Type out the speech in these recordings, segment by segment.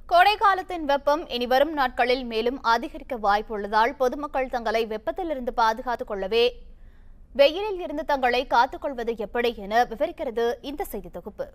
கோடை காலத்தின் வெப்பம் இனி வரும் நாட்களில் மேலும் அதிகரிக்க வாய்ப்புள்ளதால் பொதுமக்கள் தங்களை வெப்பத்திலிருந்து பாதுகாத்துக் கொள்ளவே வெயிலில் இருந்து தங்களை காத்துக்கொள்வது எப்படி என விவரிக்கிறது இந்த செய்தி தொகுப்பு.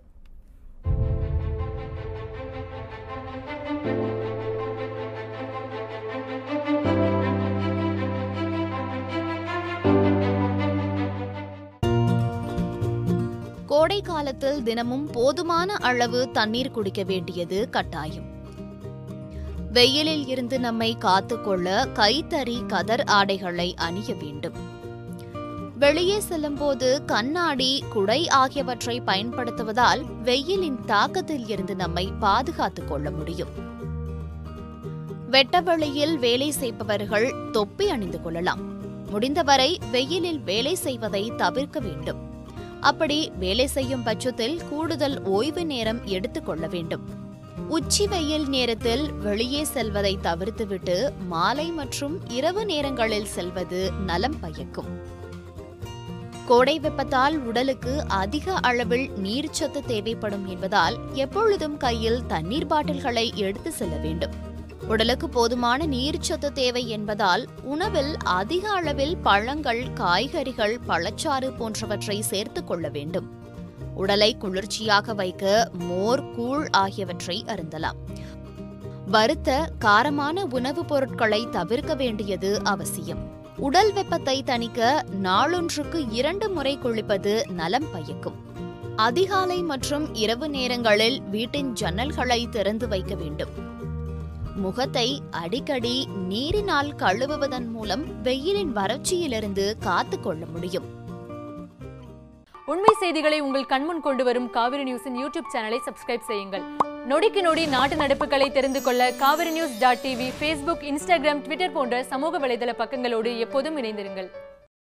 கோடை காலத்தில் தினமும் போதுமான அளவு தண்ணீர் குடிக்க வேண்டியது கட்டாயம். வெயிலில் இருந்து நம்மை காத்துக்கொள்ள கைத்தறி கதர் ஆடைகளை அணிய வேண்டும். வெளியே செல்லும்போது கண்ணாடி, குடை ஆகியவற்றை பயன்படுத்துவதால் வெயிலின் தாக்கத்தில் இருந்து நம்மை பாதுகாத்துக் கொள்ள முடியும். வெட்டவெளியில் வேலை செய்பவர்கள் தொப்பி அணிந்து கொள்ளலாம். முடிந்தவரை வெயிலில் வேலை செய்வதை தவிர்க்க வேண்டும். அப்படி வேலை செய்யும் பட்சத்தில் கூடுதல் ஓய்வு நேரம் எடுத்துக் கொள்ள வேண்டும். உச்சி வெயில் நேரத்தில் வெளியே செல்வதை தவிர்த்துவிட்டு மாலை மற்றும் இரவு நேரங்களில் செல்வது நலம் பயக்கும். கோடை வெப்பத்தால் உடலுக்கு அதிக அளவில் நீர்ச்சத்து தேவைப்படும் என்பதால் எப்பொழுதும் கையில் தண்ணீர் பாட்டில்களை எடுத்து செல்ல வேண்டும். உடலுக்கு போதுமான நீர்ச்சத்து தேவை என்பதால் உணவில் அதிக அளவில் பழங்கள், காய்கறிகள், பழச்சாறு போன்றவற்றை சேர்த்துக் கொள்ள வேண்டும். உடலை குளிர்ச்சியாக வைக்க மோர், கூழ் ஆகியவற்றை அருந்தலாம். வறுத்த காரமான உணவுப் பொருட்களை தவிர்க்க வேண்டியது அவசியம். உடல் வெப்பத்தை தணிக்க நாளொன்றுக்கு 2 முறை குளிப்பது நலம் பயக்கும். அதிகாலை மற்றும் இரவு நேரங்களில் வீட்டின் ஜன்னல்களை திறந்து வைக்க வேண்டும். முகத்தை அடிக்கடி நீரினால் கழுவுவதன் மூலம் வெயிலின் வறட்சியிலிருந்து காத்துக்கொள்ள முடியும். உண்மை செய்திகளை உங்கள் கண்முன் கொண்டு வரும் காவிரி நியூஸின் யூடியூப் சேனலை சப்ஸ்கிரைப் செய்யுங்கள். நொடிக்கு நொடி நாட்டு நடப்புகளை தெரிந்து கொள்ள kaverinews.tv, Facebook, Instagram, Twitter போன்ற சமூக வலைதள பக்கங்களோடு எப்போதும் இணைந்திருங்கள்.